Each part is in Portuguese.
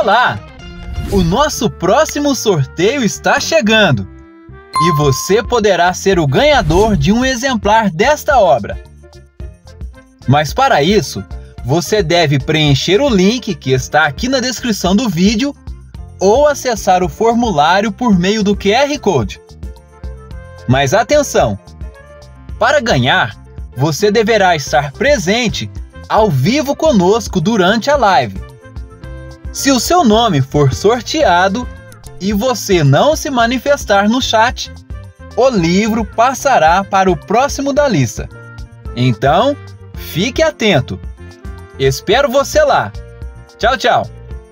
Olá! O nosso próximo sorteio está chegando e você poderá ser o ganhador de um exemplar desta obra. Mas para isso, você deve preencher o link que está aqui na descrição do vídeo ou acessar o formulário por meio do QR Code. Mas atenção! Para ganhar, você deverá estar presente ao vivo conosco durante a live. Se o seu nome for sorteado e você não se manifestar no chat, o livro passará para o próximo da lista. Então, fique atento. Espero você lá. Tchau, tchau.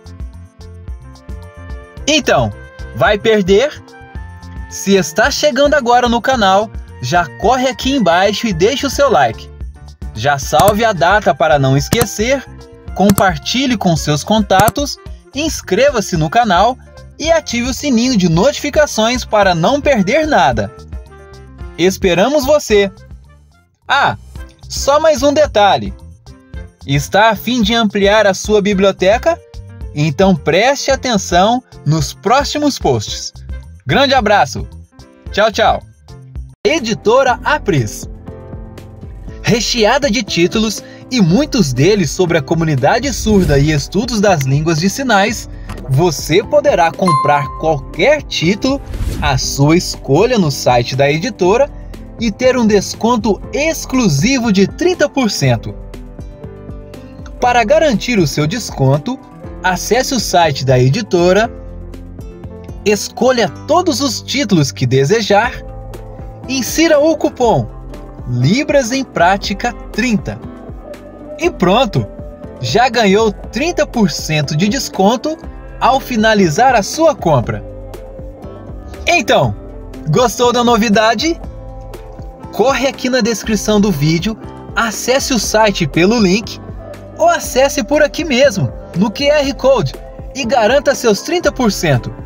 Então, vai perder? Se está chegando agora no canal, já corre aqui embaixo e deixe o seu like. Já salve a data para não esquecer, compartilhe com seus contatos, inscreva-se no canal e ative o sininho de notificações para não perder nada. Esperamos você! Ah, só mais um detalhe. Está a fim de ampliar a sua biblioteca? Então preste atenção nos próximos posts. Grande abraço! Tchau, tchau! Editora Apris. Recheada de títulos e muitos deles sobre a comunidade surda e estudos das línguas de sinais, você poderá comprar qualquer título à sua escolha no site da editora e ter um desconto exclusivo de 30%. Para garantir o seu desconto, acesse o site da editora, escolha todos os títulos que desejar, insira o cupom Libras em Prática 30 e pronto! Já ganhou 30% de desconto ao finalizar a sua compra. Então, gostou da novidade? Corre aqui na descrição do vídeo, acesse o site pelo link ou acesse por aqui mesmo, no QR Code, e garanta seus 30%.